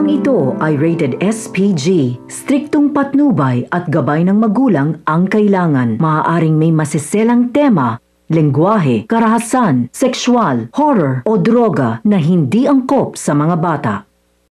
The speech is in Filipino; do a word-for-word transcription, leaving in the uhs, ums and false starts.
Talang ito ay rated S P G. Striktong patnubay at gabay ng magulang ang kailangan. Maaaring may masiselang tema, lengguwahe, karahasan, sexual, horror o droga na hindi angkop sa mga bata.